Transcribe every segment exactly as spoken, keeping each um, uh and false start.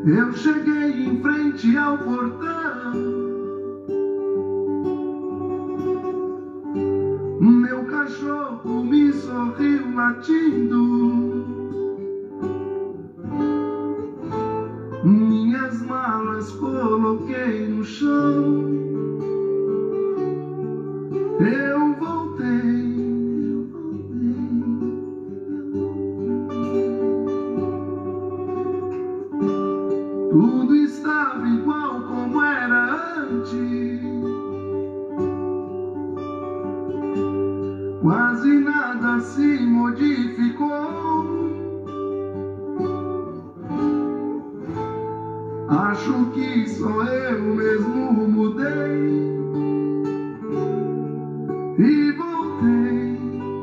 Eu cheguei em frente ao portão, meu cachorro me sorriu latindo, minhas malas coloquei no chão. Eu voltei, eu voltei. Tudo estava igual como era antes, quase nada se modificou. Acho que só eu mesmo mudei e voltei.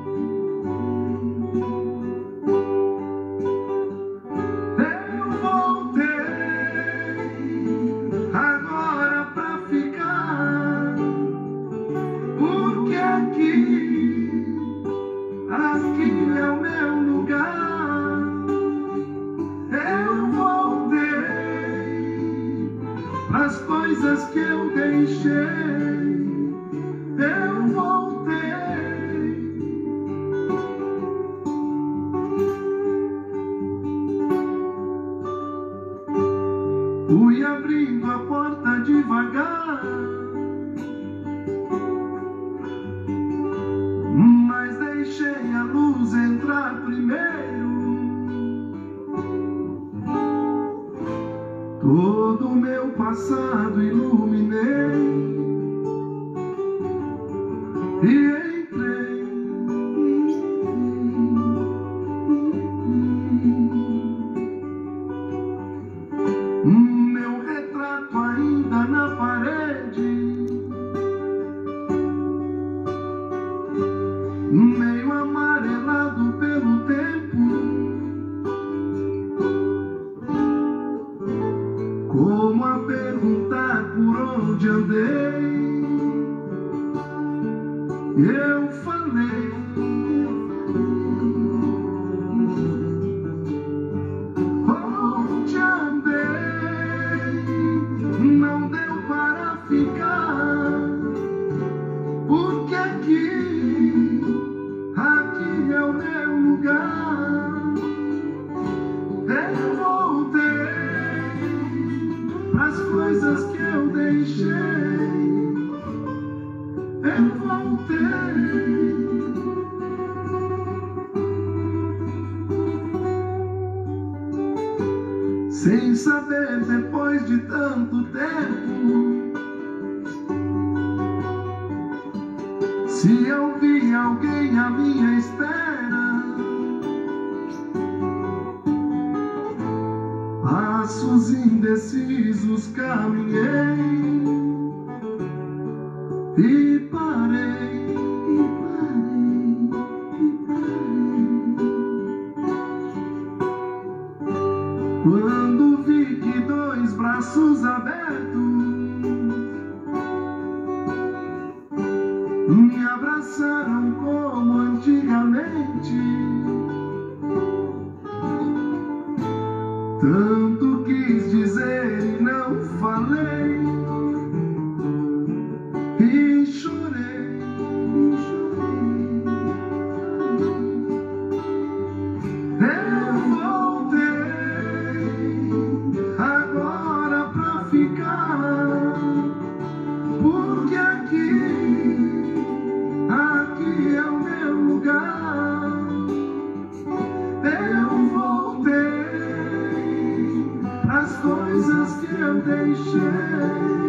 Eu voltei agora pra ficar, porque aqui, aqui é o meu lugar. Eu voltei as coisas que eu deixei. Eu voltei. Fui abrindo a porta devagar, mas deixei a luz entrar primeiro. Todo o meu passado iluminei e entrei. Meu retrato ainda na parede, meio amarelado pelo tempo, como a perguntar por onde andei. Eu falei, onde andei, não deu para ficar, porque aqui, aqui é o meu lugar. Eu voltei as coisas que eu deixei. Eu voltei. Sem saber, depois de tanto tempo, se eu vi alguém à minha espera. Passos indecisos caminhei e parei, e parei, e parei. Quando vi que dois braços abertos me abraçaram como antigamente, tanto quis dizer e não falei, e chorei, e chorei. Eu voltei agora pra ficar, porque aqui, aqui é o meu lugar. Eu voltei as coisas que eu deixei.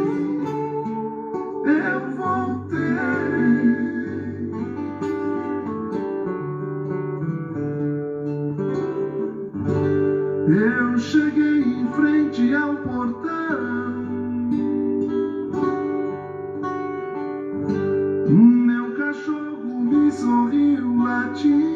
Eu voltei. Eu cheguei em frente ao portão, meu cachorro me sorriu latindo.